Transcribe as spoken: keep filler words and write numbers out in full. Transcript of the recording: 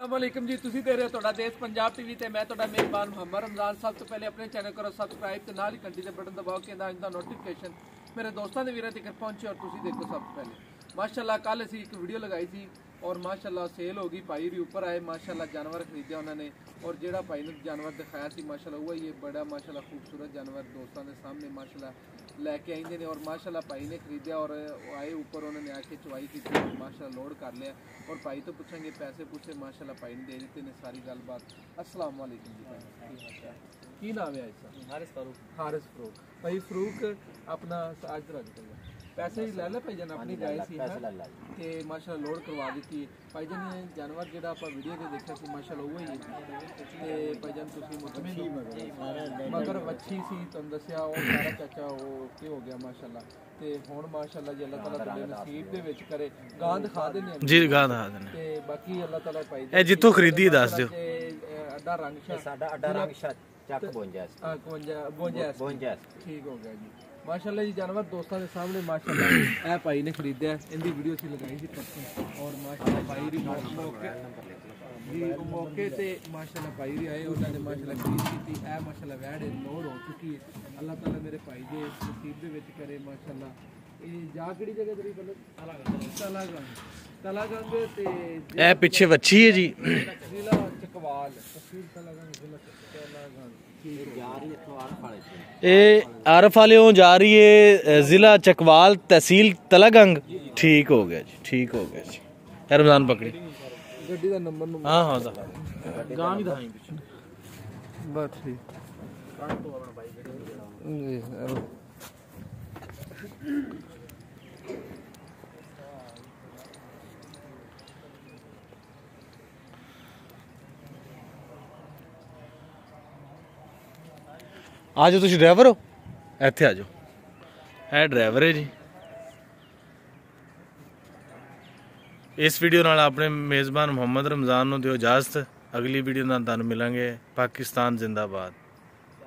अस्सलामुअलैकुम जी, तुसी दे रहे हो ਤੁਹਾਡਾ देश पंजाब टीवी ਤੇ मैं ਤੁਹਾਡਾ मेहमान मोहम्मद रमजान। सब तो पहले अपने चैनल करो सबसक्राइब ਤੇ ਨਾਲ ਹੀ ਘੰਟੀ ਦੇ ਬਟਨ ਦਬਾਓ ਕਿ ਇਹਦਾ ਨੋਟੀਫਿਕੇਸ਼ਨ ਮੇਰੇ ਦੋਸਤਾਂ ਦੇ ਵੀਰਾਂ ਤੱਕ ਪਹੁੰਚੇ और ਤੁਸੀਂ देखो सब तो पहले माशाल्लाह कल ਅਸੀਂ एक वीडियो लगाई थी और माशाल्लाह सेल हो गई। भाई भी ऊपर आए माशाल्लाह जानवर खरीदे उन्होंने और जेड़ा भाई ने जानवर दिखाया थी माशाल्लाह वही ये बड़ा माशाल्लाह खूबसूरत जानवर दोस्तों के सामने माशाल्लाह लैके आएंगे ने और माशाल्लाह भाई ने खरीदा और आए ऊपर उन्होंने आके चुवाई की थी माशाल्लाह लोड कर लिया और भाई तो पूछेंगे पैसे पूछे माशाल्लाह भाई ने दे देते ने सारी गलबात। अस्सलाम वालेकुम जी भाई, की नाम है इसका? हारिस फारूक। हारिस फारूक भाई फारूक अपना आज तरह निकल पैसे ही लै लै भाई जान अपनी गाय सी ते माशाल्लाह लोड करवा दी भाई जान ने जानवर जो आप वीडियो से देखा सी माशाल्लाह वही है ते भाई जान तुसी मुतमिन मगर वच्छी सी तुम दसिया और सारा चाचा वो की हो गया माशाल्लाह ते हुण माशाल्लाह जी अल्लाह ताला तुहाडे नसीब दे विच करे गां दिखा देने जी गां दिखा देने ते बाकी अल्लाह ताला भाई ए जित्थों खरीदी दस दियो अड्डा रंग शाह साडा अड्डा रंग शाह चक बोंजास हां बोंजास बोंजास बोंजास ठीक हो गया जी माशाल्लाह जी। जानवर दोस्तों के सामने माशाल्लाह ए भाई ने खरीदा इनकी वीडियो सी लगाई थी परसों और माशाल्लाह भाई भी मौके जी मौके ते माशाल्लाह भाई भी आए उन्होंने माशाल्लाह खरीद की ए माशाल्लाह वैड लोड हो चुकी है। अल्लाह ताला मेरे भाई दे नसीब दे विच करे माशाल्लाह। ये जा केड़ी जगह तेरी मतलब तलागंज तलागंज ते ए पीछे वच्छी है जी जिला चकवाल तहसील तलागंज जिला तलागंज ये आरफ वाले जा रही है जिला चकवाल तहसील तलागंग। ठीक हो गया जी, ठीक हो गया जी। रमजान पकड़ी गड्डी दा नंबर हां हां दा गां भी दिखाई पीछे बस ठीक काट तो अपना भाई गड्डी जी। आ जाओ तुम ड्राइवर हो इत्थे आ जाओ है ड्राइवर है जी। इस वीडियो नाल अपने मेज़बान मोहम्मद रमजान नूं दिओ इजाजत। अगली वीडियो नाल तुहानूं मिलांगे। पाकिस्तान जिंदाबाद।